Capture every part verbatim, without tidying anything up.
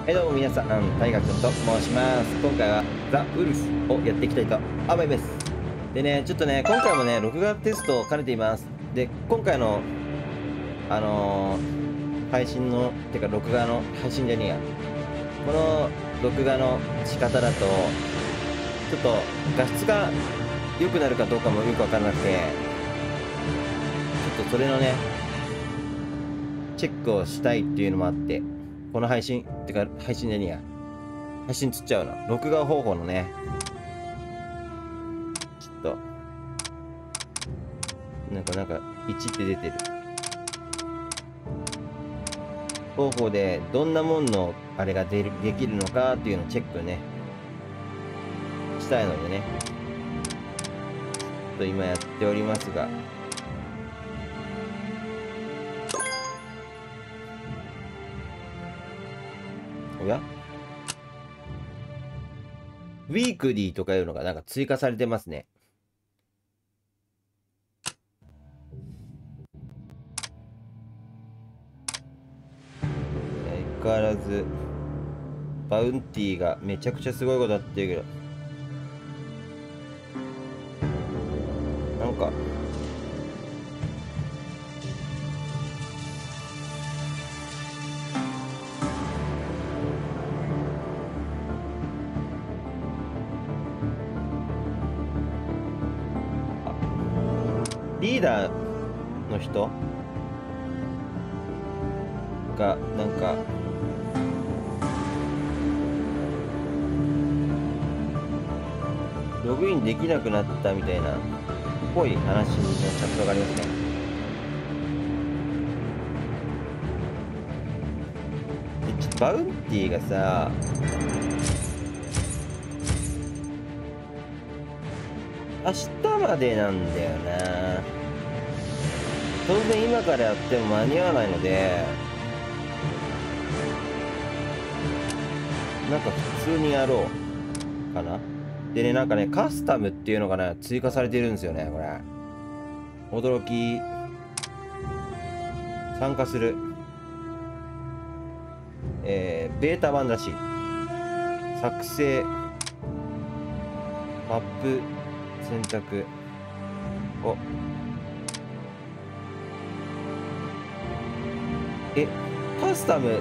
はいどうも皆さん、大河君と申します。今回はザ・ウルフをやっていきたいと思います。でね、ちょっとね、今回もね、録画テストを兼ねています。で、今回の、あのー、配信の、てか録画の、配信じゃねえや。この録画の仕方だと、ちょっと画質が良くなるかどうかもよくわからなくて、ちょっとそれのね、チェックをしたいっていうのもあって、この配信、てか配信じゃねえや。配信つっちゃうな。録画方法のね、ちょっと、なんか、なんか、いちって出てる。方法で、どんなもんの、あれが出る、できるのかっていうのをチェックね、したいのでね、ちょっと今やっておりますが、おやウィークリーとかいうのがなんか追加されてますね。相変わらず、バウンティーがめちゃくちゃすごいことやってるけど、なんか、リーダーの人がなんかログインできなくなったみたいなっぽい話のチャットがありますね。でちょっとバウンティーがさ、明日までなんだよな。当然今からやっても間に合わないので、なんか普通にやろうかな。でね、なんかね、カスタムっていうのがね、追加されてるんですよね、これ。驚き。参加する。えー、ベータ版らしい。作成。マップ。選択。お。え、カスタム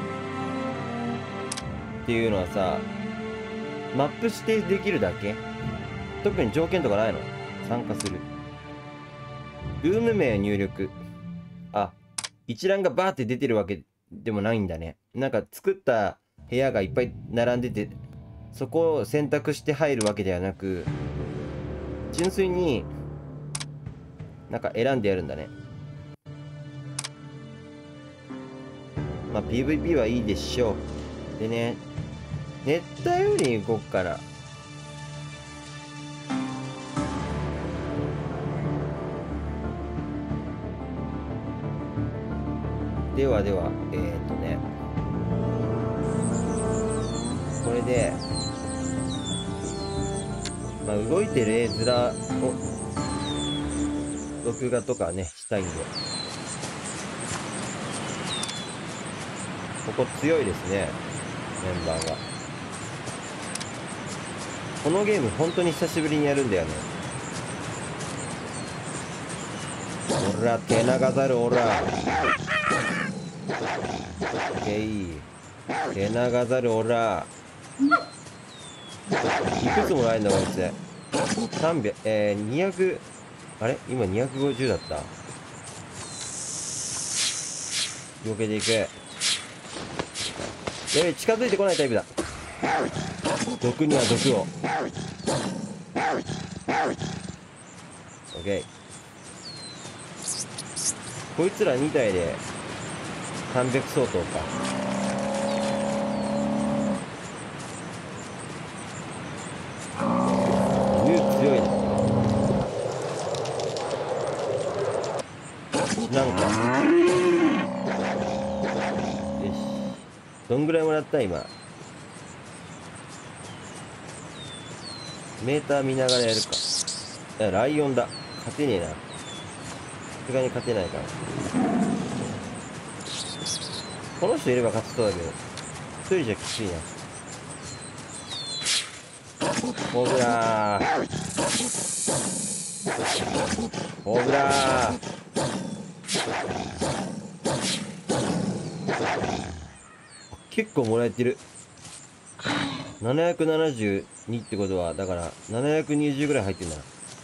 っていうのはさ、マップ指定できるだけ？特に条件とかないの？参加する。ルーム名入力。あ、一覧がバーって出てるわけでもないんだね。なんか作った部屋がいっぱい並んでて、そこを選択して入るわけではなく、純粋になんか選んでやるんだね。まあ ピーブイピー はいいでしょう。でね、熱帯雨林行こっから。ではでは、えー、っとね、これで、まあ、動いてる絵面を録画とかね、したいんで。ここ強いですね、メンバーが。このゲーム本当に久しぶりにやるんだよね。おら、手長ざるおら。オッケー。手長ざるおら。いくつもらえるんだこいつ。さんびゃく、えー、にひゃく、あれ今にひゃくごじゅうだった。避けていく。やべえ、近づいてこないタイプだ。毒には毒を。オッケー。こいつらに体でさんびゃく相当か。竜強いね。なんかよし、どんぐらいもらった今。メーター見ながらやるか。いや、ライオンだ。勝てねえな。さすがに勝てないから。この人いれば勝ちそうだけど。 人じゃきついな。コブラーコブラー結構もらえてる。ななひゃくななじゅうにってことは、だからななひゃくにじゅうぐらい入ってんだな。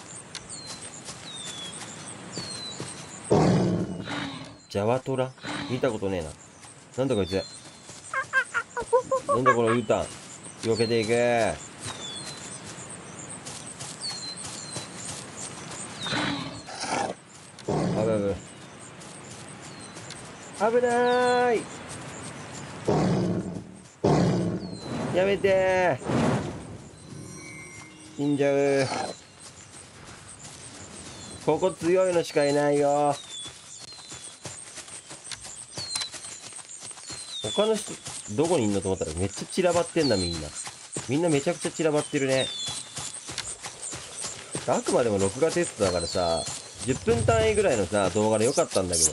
ジャワトラ見たことねえな。なんだこいつ。なんだこのウータン。避けていけ。危ない危ない。やめてー。死んじゃう。ここ強いのしかいないよ。他の人どこにいんのと思ったらめっちゃ散らばってんだ。みんなみんなめちゃくちゃ散らばってるね。あくまでも録画テストだからさ、じゅっぷん単位ぐらいのさ動画でよかったんだけ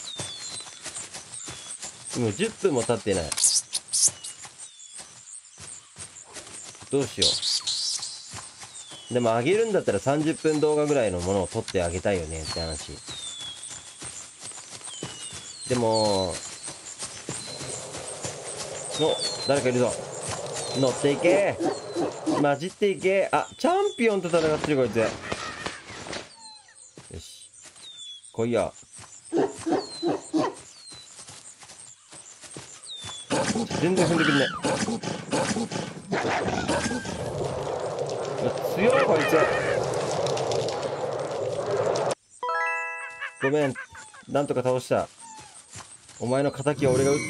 ど、もうじゅっぷんも経ってない。どうしよう。でも上げるんだったらさんじゅっぷん動画ぐらいのものを撮ってあげたいよねって話。でもの誰かいるぞ。乗っていけ。混じっていけ。あ、チャンピオンと戦ってるこいつ。よし来いよ。全然踏んでくんね。強いこいつ。ごめん、なんとか倒した。お前の敵は俺が撃った。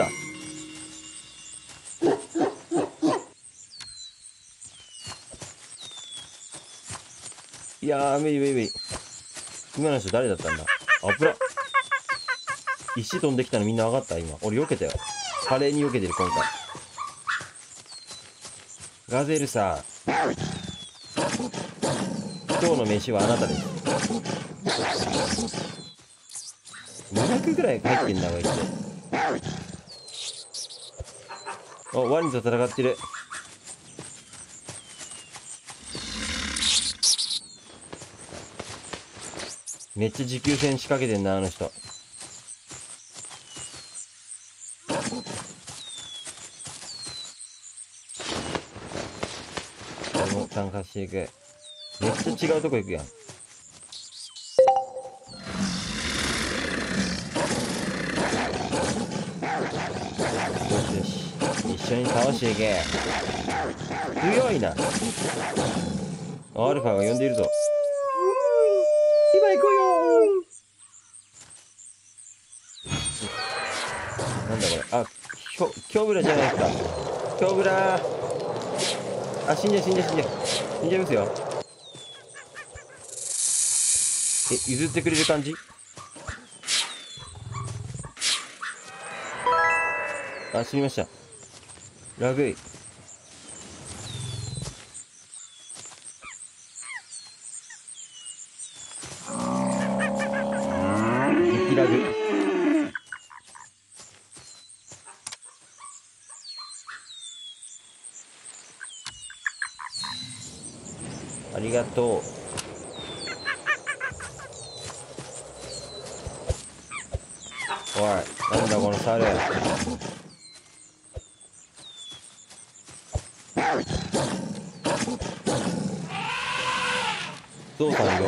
いやー無理無理無理。今の人誰だったんだ。あぶら。石飛んできたのみんな分かった。今俺避けたよ。華麗に避けてる今回。ガゼルさん、今日の飯はあなたです。にひゃくぐらい入ってんだこいつ。お、ワニと戦ってる。めっちゃ持久戦仕掛けてんなあの人。俺も参加していく。めっちゃ違うとこ行くやん。よしよし、一緒に倒していけ。強いな。アルファが呼んでいるぞ。今行こうよー。なんだこれ。あ、キョキョブラじゃないですか。キョブラー。あ、死んじゃう死んじゃう死んじゃう死んじゃいますよ。え、譲ってくれる感じ。あ、死にました。ラグい。激ラグ。ありがとう。おい、なんだこの猿。どうさんよ。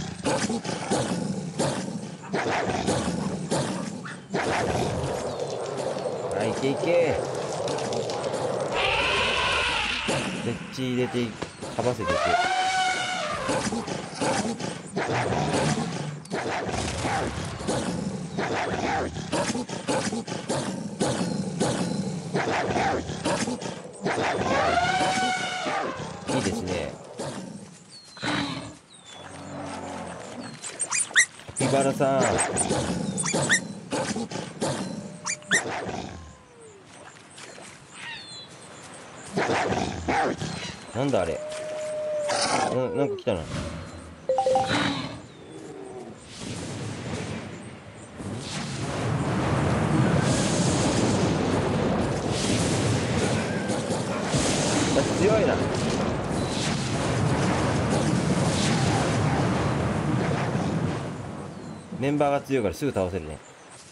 はい、いけいけ。設置入れてかばせていく。いいですね。カピバラさん、なんだあれ。な、なんか来たな。 強いな。メンバーが強いからすぐ倒せるね。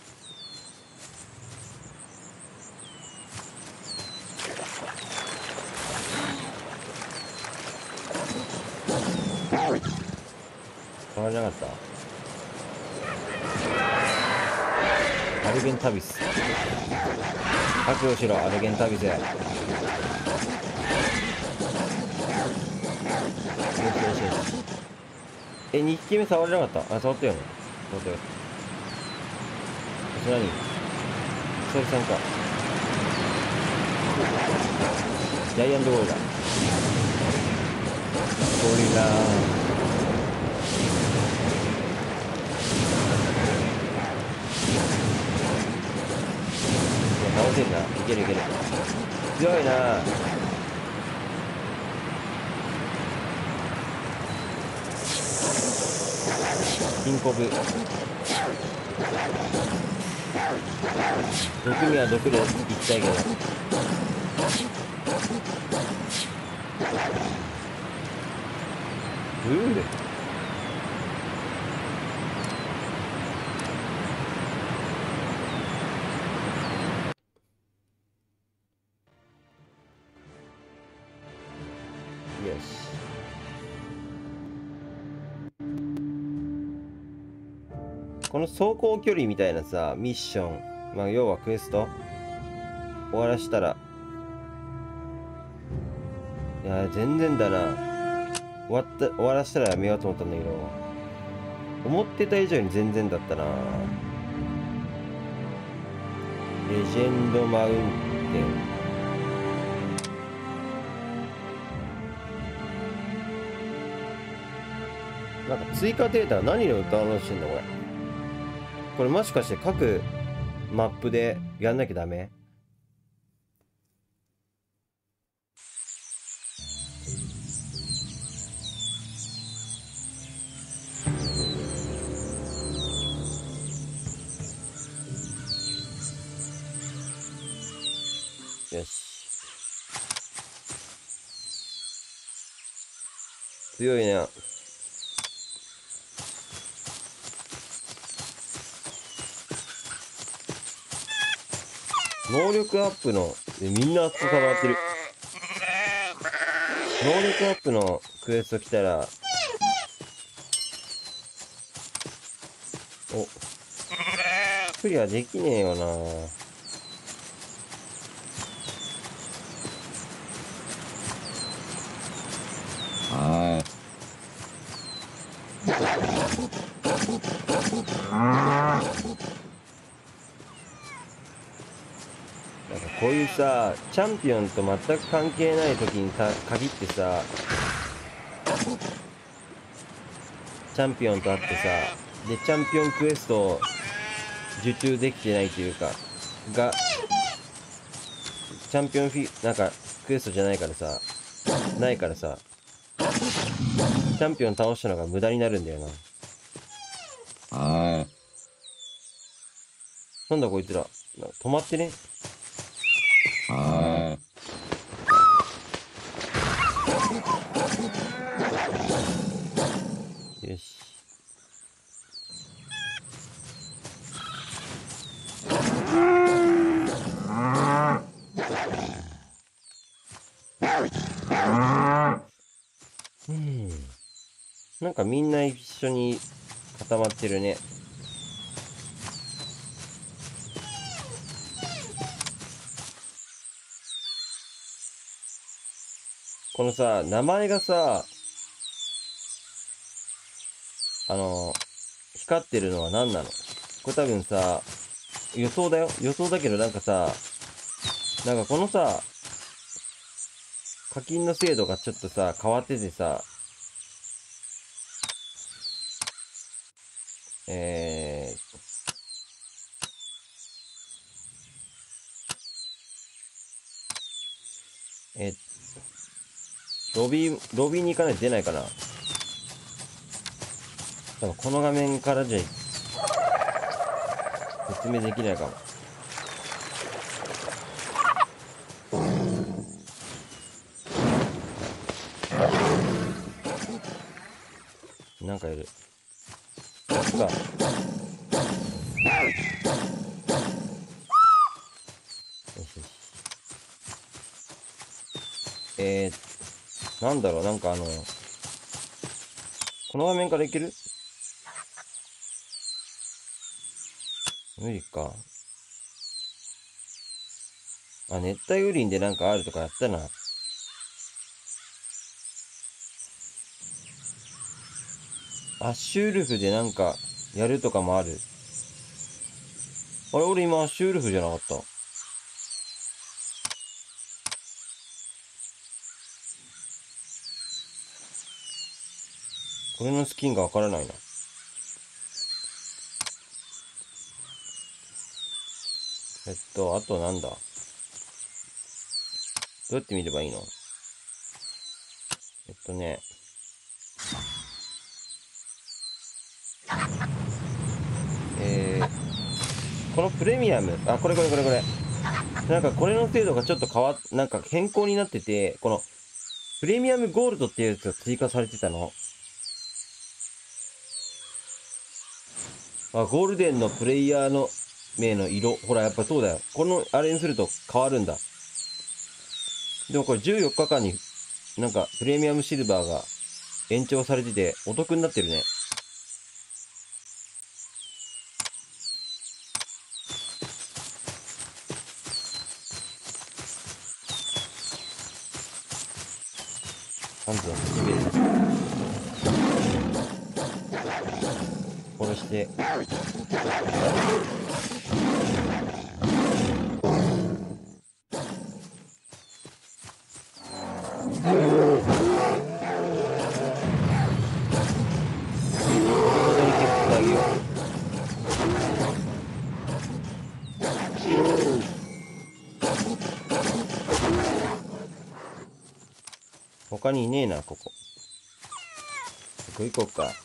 変わらなかった。アルゲンタビス、覚悟しろ。アルゲンタビス、よしよしよし。え、に匹目触れなかった。あ、触ったよね。触ったよ。それ何、ソリさんか。ジャイアントゴリラ、ゴリラー。倒せるな。いけるいける。強いな。金コブ、毒味は毒でいきたいけど。うーよし。この走行距離みたいなさ、ミッション、まあ要はクエスト終わらしたら、いや全然だな。終わった終わらしたらやめようと思ったんだけど、思ってた以上に全然だったな。レジェンドマウンテン、なんか追加データ何をダウンロードしてんだこれ。これもしかして各マップでやんなきゃダメ？よし。強いな。能力アップの、みんなあそこから回ってる。能力アップのクエスト来たら、お、クリアできねえよな。 はい。 なんかこういうさ、チャンピオンと全く関係ない時にさ、限ってさ、チャンピオンと会ってさ、で、チャンピオンクエストを受注できてないというか、が、チャンピオンフィ、なんか、クエストじゃないからさ、ないからさ、チャンピオン倒したのが無駄になるんだよな。 はい。 なんだこいつら、なんか止まってね。 はい。 よし。うん。なんかみんな一緒に固まってるね。このさ、名前がさ、あの、光ってるのは何なの？これ多分さ、予想だよ。予想だけどなんかさ、なんかこのさ、課金の制度がちょっとさ、変わっててさ、えー、え、ロビー、ロビーに行かないと出ないかな。多分この画面からじゃ説明できないかも。 なんかいる。こっちか。よしよし。えー、なんだろう、なんかあの、この画面からいける？無理か。あ、熱帯雨林でなんかあるとかやったな。アッシュウルフでなんかやるとかもある。あれ、俺今アッシュウルフじゃなかった？これのスキンがわからないな。えっと、あとなんだ？どうやって見ればいいの？えっとね。えー、このプレミアム、あ、これこれこれこれ。なんかこれの精度がちょっと変わっ、なんか変更になってて、このプレミアムゴールドっていうやつが追加されてたの。あ、ゴールデンのプレイヤーの名の色。ほら、やっぱそうだよ。この、あれにすると変わるんだ。でもこれじゅうよっかかんになんかプレミアムシルバーが延長されててお得になってるね。なんと滑る。殺して。他にいねえな、ここ。ここ行こうか。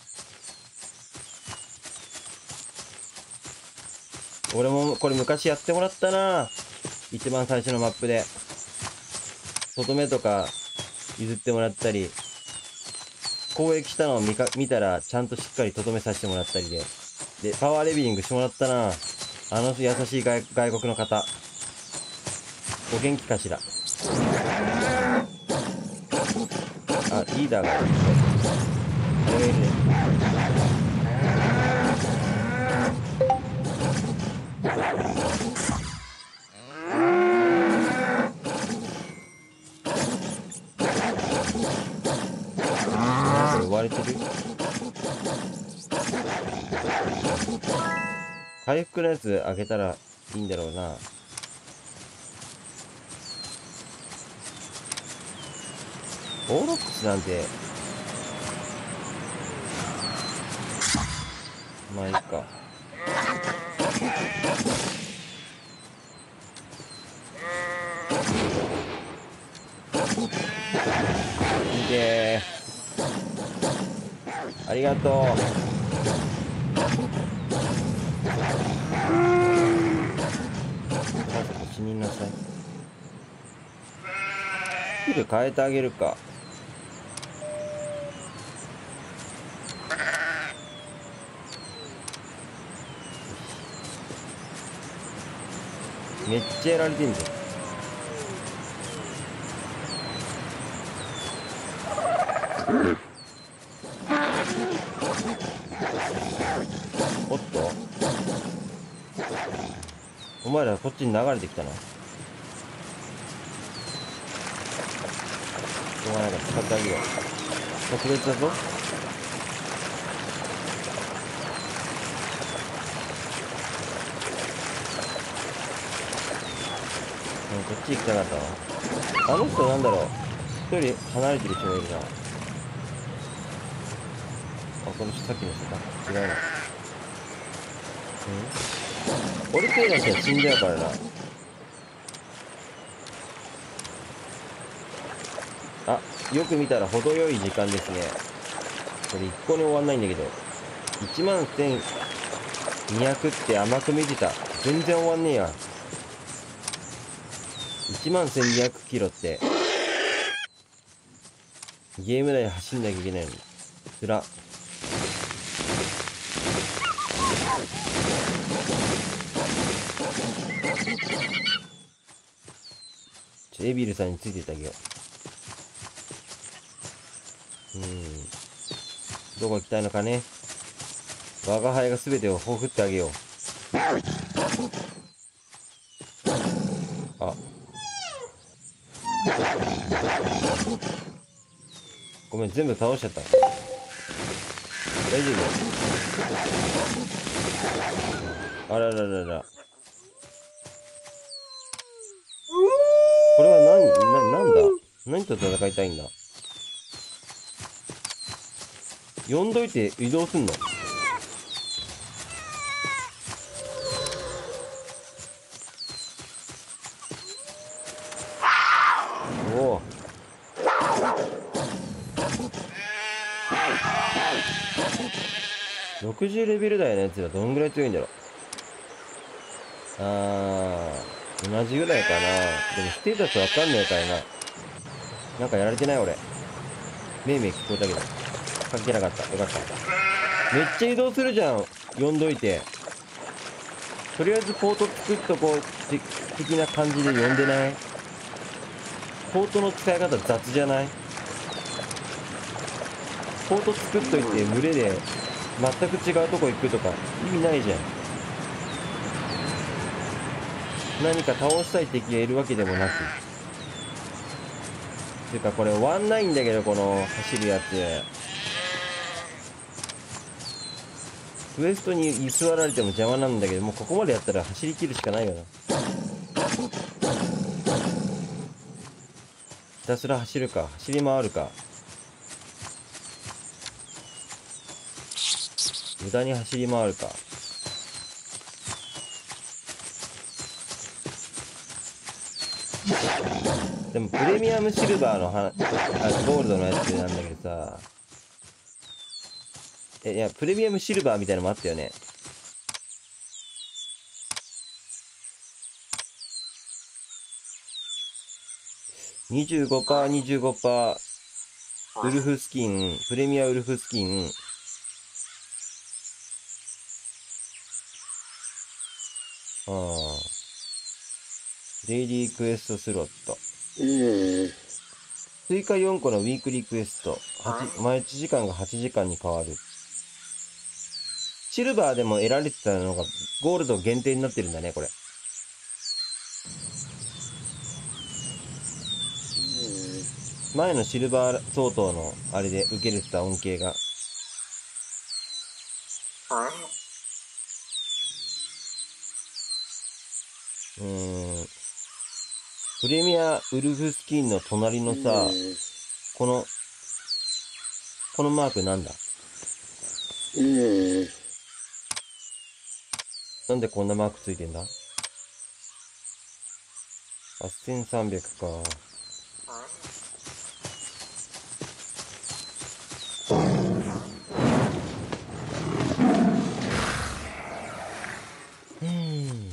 俺もこれ昔やってもらったな。一番最初のマップで。外目とか譲ってもらったり、攻撃したのを見か見たらちゃんとしっかりとどめさせてもらったりで。で、パワーレビリングしてもらったな。あの優しい 外, 外国の方。お元気かしら。あ、リーダーがいる。これいるね。これ追われてる？回復のやつあげたらいいんだろうな。オーロックスなんてまあいいか。いいでー。ありがとう。さっさと死になさい。スキル変えてあげるか。めっちゃやられてんじゃん。おっと、お前らこっちに流れてきたな。しょうがないから使ってあげよう。特別だぞ。うん、こっち行きたかったわ。あの人なんだろう、一人離れてる人がいるな。あ、この人さっきの人か。違うな。うん、俺というの人は死んじゃうからな。あ、よく見たら程よい時間ですね。これ一向に終わんないんだけど。いちまんせんにひゃくって甘く見てた。全然終わんねえや。いちまんせんにひゃくキロって、ゲーム内で走んなきゃいけないのに。つら。 ちょエビルさんについてってあげよう。うん。どこ行きたいのかね。我が輩が全てをほふってあげよう。あ。ごめん、全部倒しちゃった。大丈夫？あらららら。これは何、な、なんだ？何と戦いたいんだ？呼んどいて移動すんの？おお。ろくじゅうレベル台のやつらどんぐらい強いんだろう。あー、同じぐらいかな。でもステータスわかんねえからな。なんかやられてない俺。めいめい聞こえたけど。関係なかった。よかった。めっちゃ移動するじゃん。呼んどいて。とりあえずポート作っとこう。的な感じで呼んでない？ポートの使い方雑じゃない？ポート作っといて群れで全く違うとこ行くとか意味ないじゃん。何か倒したい敵がいるわけでもなく。ていうかこれ終わんないんだけど、この走るやつ。クエストに居座られても邪魔なんだけど、もうここまでやったら走り切るしかないよな。ひたすら走るか、走り回るか。無駄に走り回るか。でもプレミアムシルバーのはあゴールドのやつなんだけどさ、えいやプレミアムシルバーみたいなのもあったよね。にじゅうごパーセント、にじゅうごパーセント、ウルフスキン、プレミアウルフスキン、ああ、デイリークエストスロット。追加よんこのウィークリークエスト。毎日時間がはちじかんに変わる。シルバーでも得られてたのがゴールド限定になってるんだね、これ。前のシルバー相当のあれで受けれてた恩恵が。うーん。プレミアウルフスキンの隣のさ、この、このマークなんだ？なんでこんなマークついてんだ？ はっせんさんびゃく か。うーん。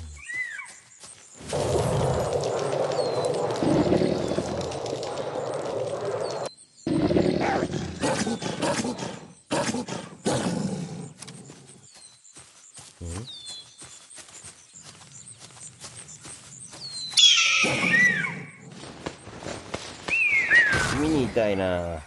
見に痛いな。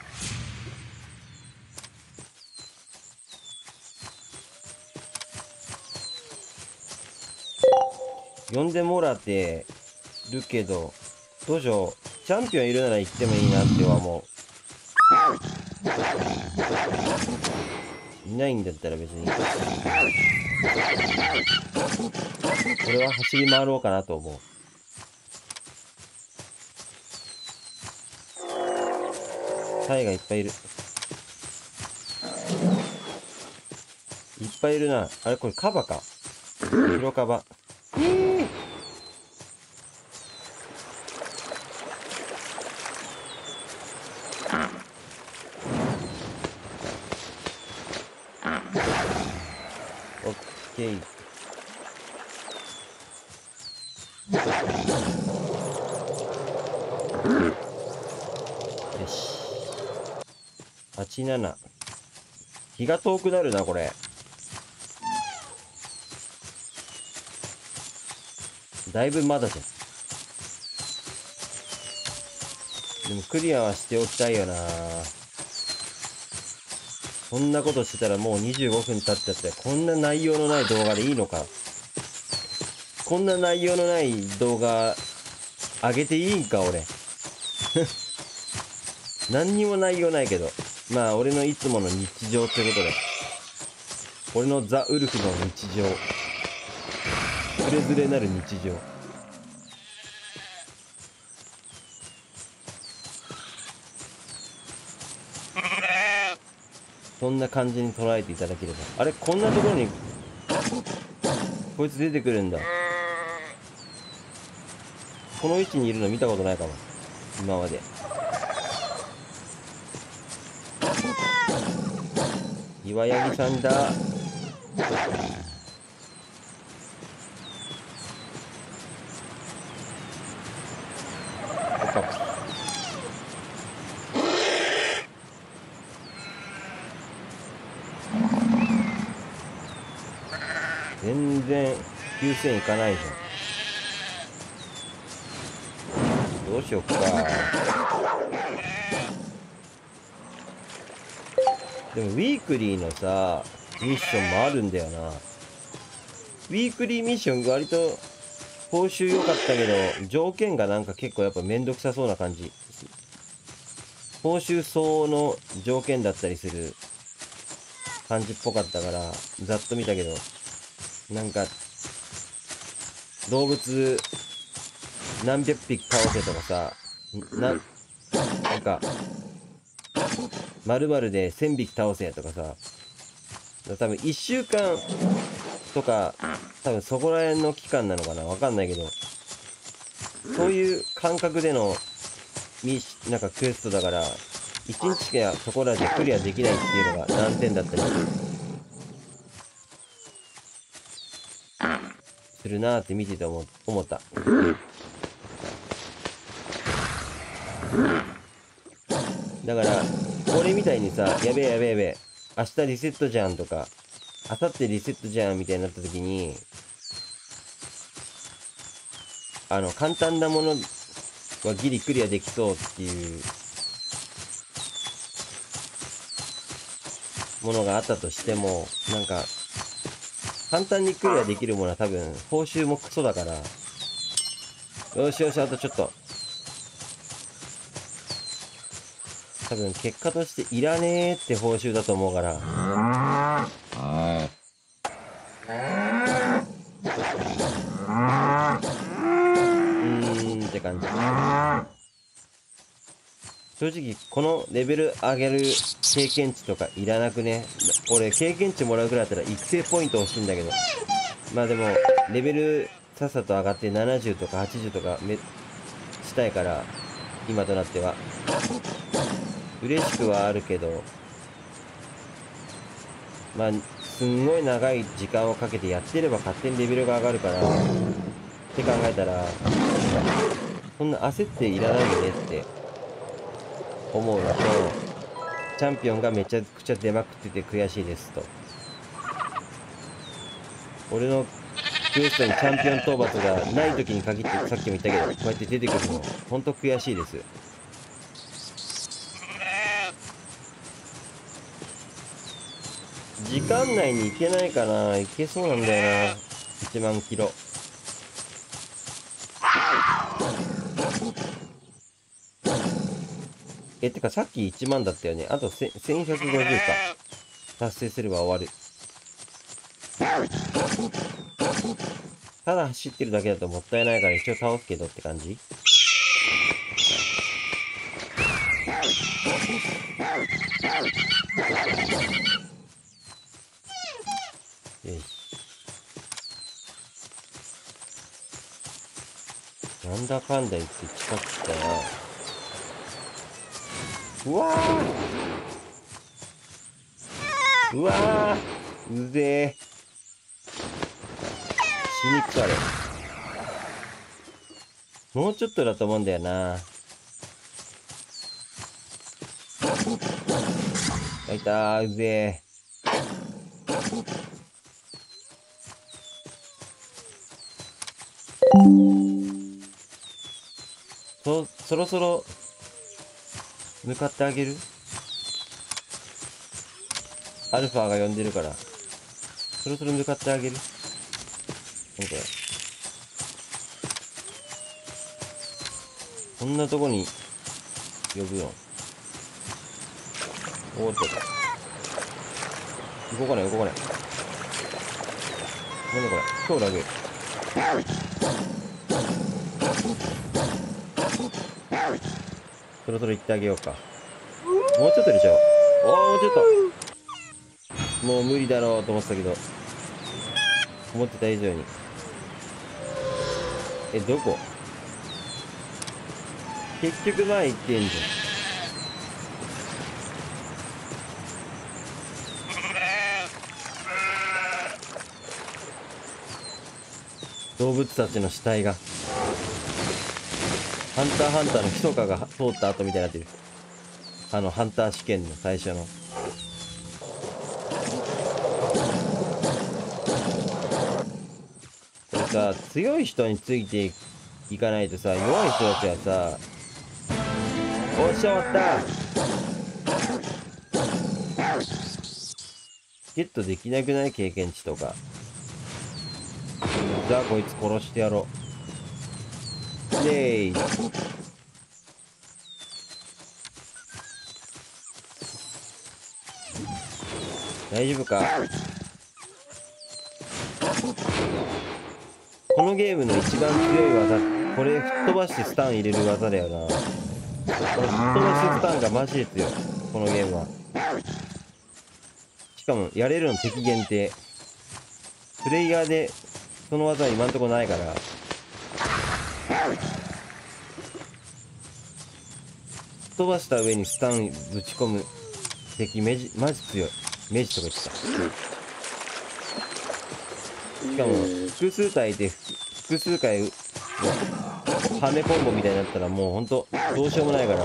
呼んでもらってるけど、どうしよう。チャンピオンいるなら行ってもいいなっては思う。いないんだったら別に。これは走り回ろうかなと思う。タイがいっぱいいる。いっぱいいるな。あれこれカバか。白カバ。えー、オッケー。よし。はちじゅうなな。日が遠くなるな、これ。だいぶまだじゃん。 でもクリアはしておきたいよな。こんなことしてたらもうにじゅうごふん経っちゃって、こんな内容のない動画でいいのか。こんな内容のない動画上げていいんか俺。何にも内容ないけど、まあ俺のいつもの日常ってことで、俺のザ・ウルフの日常、ズレズレなる日常。そんな感じに捉えていただければ。あれ、こんなところにこいつ出てくるんだ。この位置にいるの見たことないかも、今まで。岩柳さんだ。全然きゅうせんいかないじゃん。どうしよっか。でもウィークリーのさミッションもあるんだよな。ウィークリーミッション割と報酬良かったけど、条件がなんか結構やっぱめんどくさそうな感じ。報酬相応の条件だったりする感じっぽかったからざっと見たけど、なんか動物何百匹倒せとかさ、な、なんか〇〇でせんびき倒せとかさ、多分いっしゅうかんとか、多分そこら辺の期間なのかな、わかんないけど、そういう感覚でのミなんかクエストだから、いちにちしかそこらでクリアできないっていうのが難点だったりするなーって見てて思思った。だから俺みたいにさ、やべえやべえやべえ、明日リセットじゃんとか、明後日リセットじゃんみたいになった時に、あの簡単なものはギリクリアできそうっていうものがあったとしても、なんか簡単にクリアできるものは多分報酬もクソだから、よしよし、あとちょっと、多分結果としていらねーって報酬だと思うから、 はい。 うーんって感じ。正直このレベル上げる経験値とかいらなくね。俺経験値もらうくらいだったら育成ポイント欲しいんだけど、まあでもレベルさっさと上がってななじゅうとかはちじゅうとかめしたいから、今となっては嬉しくはあるけど、まあすんごい長い時間をかけてやってれば勝手にレベルが上がるからって考えたら、そんな焦っていらないよねって思うのと、チャンピオンがめちゃくちゃ出まくってて悔しいですと。俺のクエストにチャンピオン討伐がない時に限って、さっきも言ったけど、こうやって出てくるのほんと悔しいです。時間内に行けないかな。行けそうなんだよな、いちまんキロ。え、てかさっきいちまんだったよね。あとせんひゃくごじゅうか。達成すれば終わる。ただ走ってるだけだともったいないから一応倒すけどって感じ。よし。なんだかんだ言って近く来たな。うわーうわーうぜー。死にくされ。もうちょっとだと思うんだよな。あいたー、うぜー。そ、そろそろ向かってあげる？アルファが呼んでるから。そろそろ向かってあげる？何これ。こんなとこに呼ぶの？おーっと。動かない動かない。なんだこれ。超ラグ。そろそろ行ってあげようか。もうちょっと入れちゃおう。おー、もうちょっと。もう無理だろうと思ってたけど。思ってた以上に。え、どこ？結局前行ってんじゃん。動物たちの死体が。ハンターハンターのひそかが通った後みたいになってる。あの、ハンター試験の最初の。これさ、強い人についていかないとさ、弱い人たちはさ、おっしゃ、終わった。ゲットできなくない経験値とか。じゃあこいつ殺してやろう。イエーイ。大丈夫か？このゲームの一番強い技、これ吹っ飛ばしてスタン入れる技だよな。この吹っ飛ばしてスタンがマジで強い。このゲームは。しかもやれるの敵限定。プレイヤーでその技は今んとこないから。飛ばした上にスタンぶち込む敵メジマジ強い。メジとか言ってた。しかも複数体で複数回のハメコンボみたいになったらもうほんとどうしようもないから。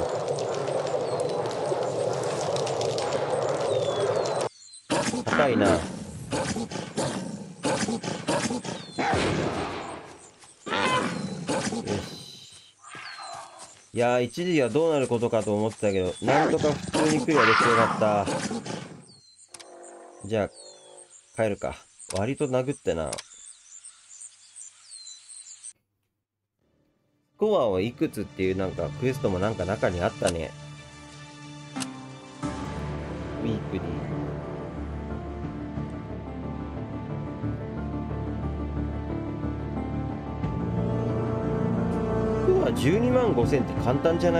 高いな。よし。いやー、一時はどうなることかと思ってたけど、なんとか普通にクリアできてよかった。じゃあ、帰るか。割と殴ってな。スコアをいくつっていうなんかクエストもなんか中にあったね。ウィークリー。今日はじゅうにまんごせんって簡単じゃない？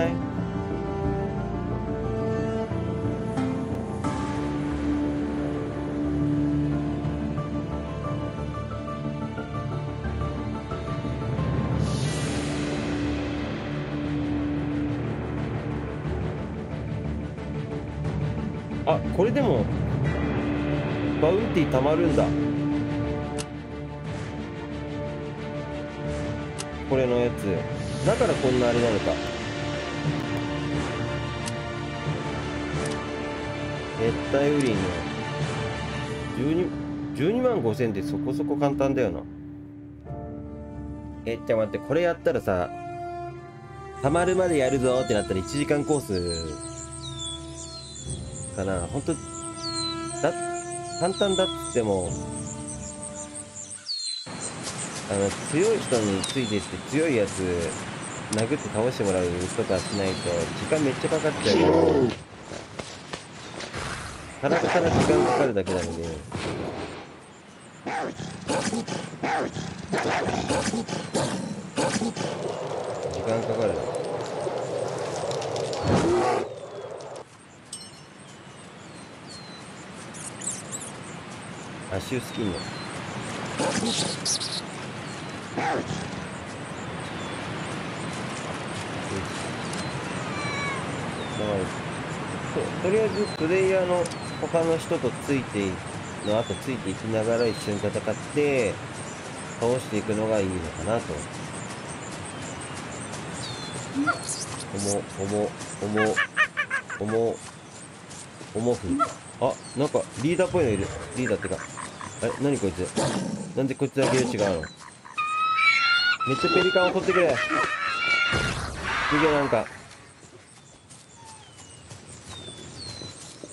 あ、これでもバウンティたまるんだ。これのやつだからこんなあれなのか。熱帯雨林のじゅうに、じゅうにまんごせんってそこそこ簡単だよな。え、じゃあ待って、これやったらさ、たまるまでやるぞってなったらいちじかんコースかな。ほんとだ、簡単だっつっても、あの、強い人についてって強いやつ殴って倒してもらうとかしないと時間めっちゃかかっちゃうから、ただただ時間かかるだけなので。時間かかるな。足薄スキンのと, とりあえずプレイヤーの他の人とついての後ついていきながら一緒に戦って倒していくのがいいのかなと。おもおもおもおもおもふ。あ、なんかリーダーっぽいのいる。リーダーってか、あれ何こいつ、なんでこいつだけ違うの。めっちゃペリカンを取ってくれ。すげえ。なんか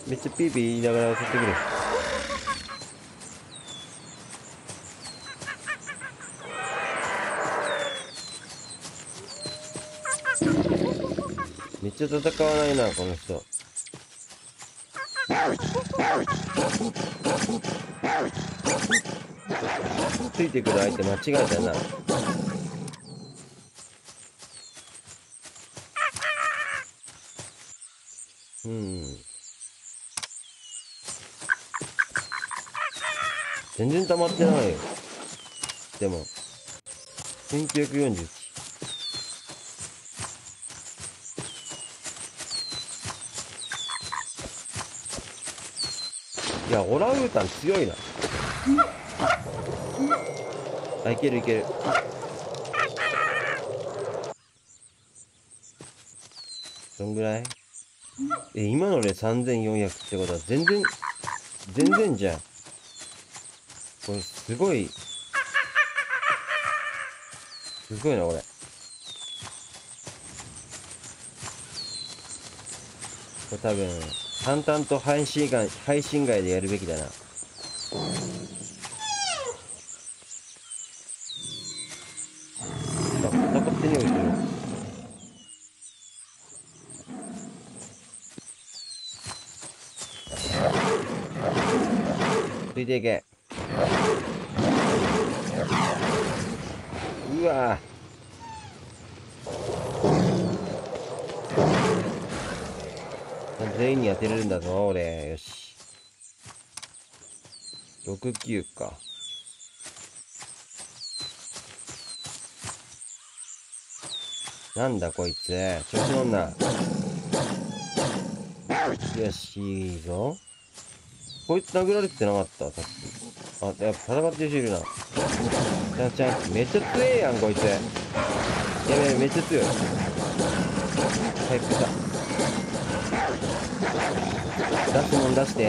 めっちゃピーピー言いながら襲ってくる。めっちゃ戦わないな、この人。ついてくる相手間違えたな。うん。全然溜まってないよ。でも、せんきゅうひゃくよんじゅういち。いや、オランウータン強いな。あ、いけるいける。どんぐらい？え、今のでさんぜんよんひゃくってことは全然、全然じゃん。これすごい、すごいな、これ。これ多分、淡々と配信外、配信外でやるべきだな。あ、戦ってねえよ、後ろ。ついていけ。うわぁ。全員に当てれるんだぞ、俺。よし。ろくきゅうか。なんだこいつ。調子乗んな。よし、いいぞ。こいつ殴られてなかった、さっき。あ、やっぱ戦ってる人いるな。ちゃんちゃん、めっちゃ強えやん、こいつ。やべえ、めっちゃ強い。回復した。出すもん出して。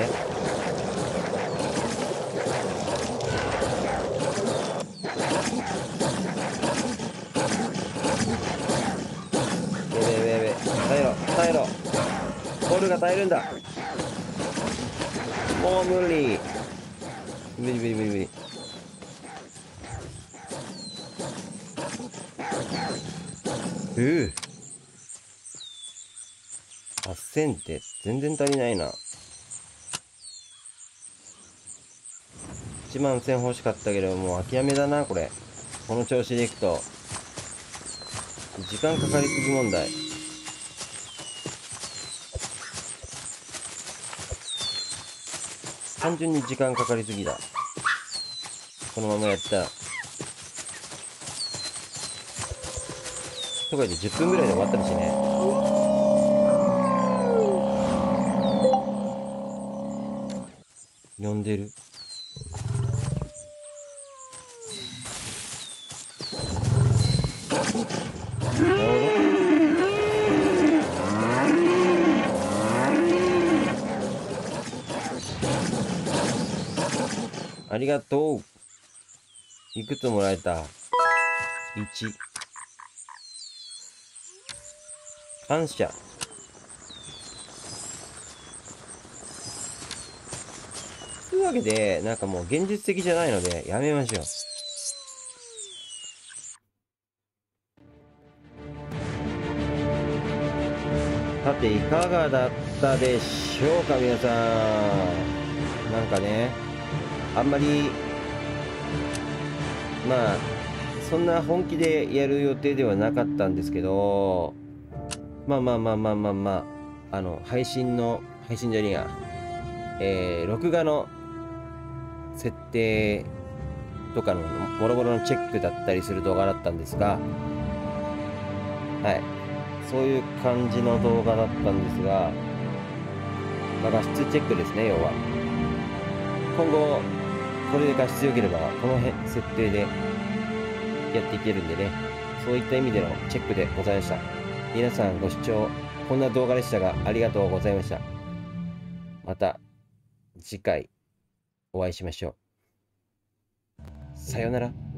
やべえやべえやべえ。耐えろ、耐えろ。ボールが耐えるんだ。もう無理。無理無理無理無理。うぅ。はっせんって全然足りないな。いちまんせん欲しかったけど、もう諦めだな、これ。この調子でいくと。時間かかりすぎ問題。単純に時間かかりすぎだ。このままやったら。とか言ってじゅっぷんぐらいで終わったりしね。呼んでる。なるほど。ありがとう。いくつもらえた？ いち。感謝。というわけで、なんかもう現実的じゃないので、やめましょう。さて、いかがだったでしょうか、皆さん。なんかね、あんまり、まあ、そんな本気でやる予定ではなかったんですけど、まあまあまあまあまあまあ、あの、配信の、配信じゃねえや、えー、録画の設定とかのもろもろのチェックだったりする動画だったんですが、はい。そういう感じの動画だったんですが、まあ、画質チェックですね、要は。今後、これで画質良ければ、この辺、設定でやっていけるんでね、そういった意味でのチェックでございました。皆さんご視聴、こんな動画でしたが、ありがとうございました。また、次回、お会いしましょう。さようなら。